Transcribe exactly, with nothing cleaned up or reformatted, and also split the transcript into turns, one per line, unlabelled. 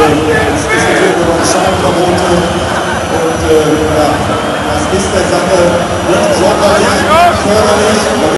es diskutiert über Scheinverbote und äh, ja, das ist der Sache nicht sonderlich förderlich.